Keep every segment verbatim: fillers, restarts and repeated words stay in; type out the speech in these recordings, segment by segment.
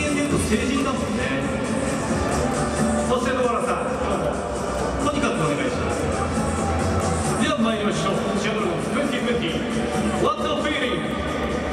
間でいうと成人だもんね。そして野原さん、今日もとにかくお願いします。では参りましょう。シアトルにせんにじゅう What the feeling?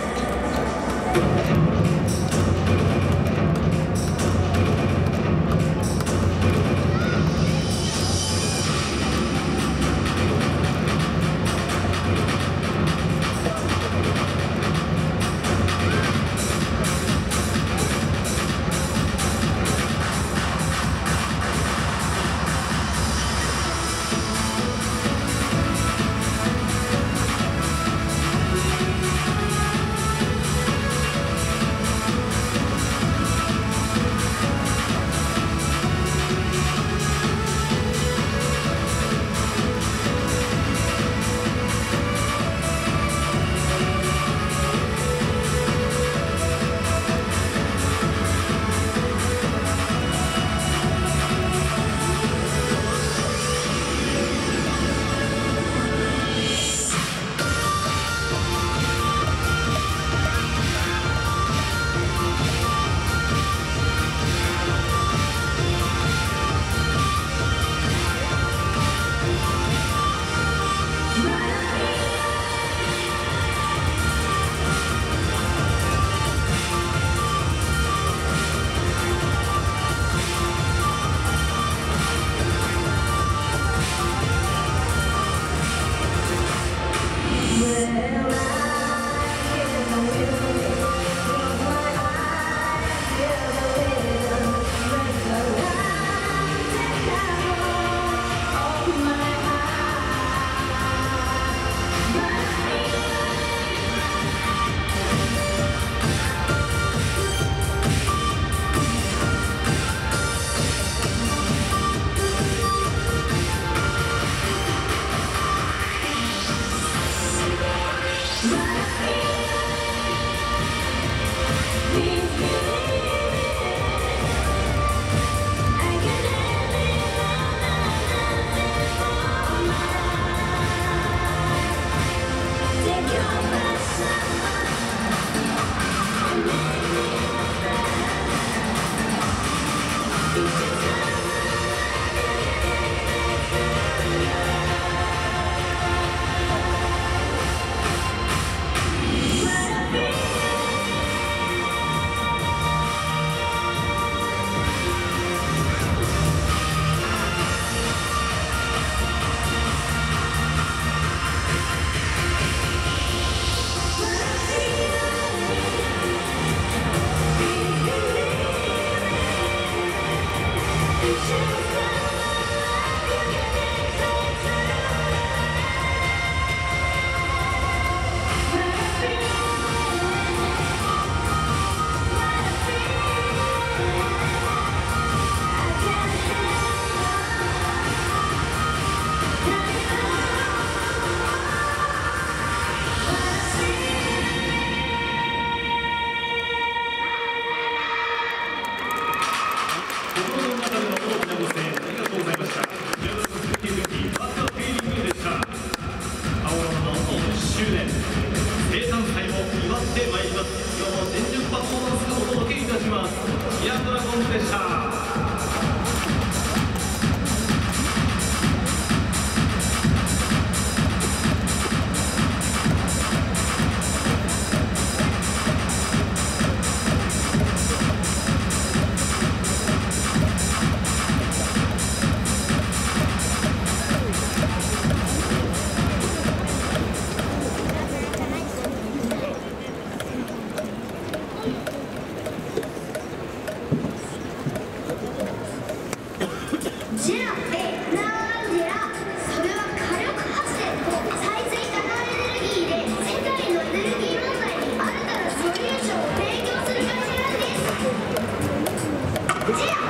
でした。 じゃあ、え、なんでや、それは火力発電と再生可能エネルギーで世界のエネルギー問題に新たなソリューションを提供する会社なんです。じゃあ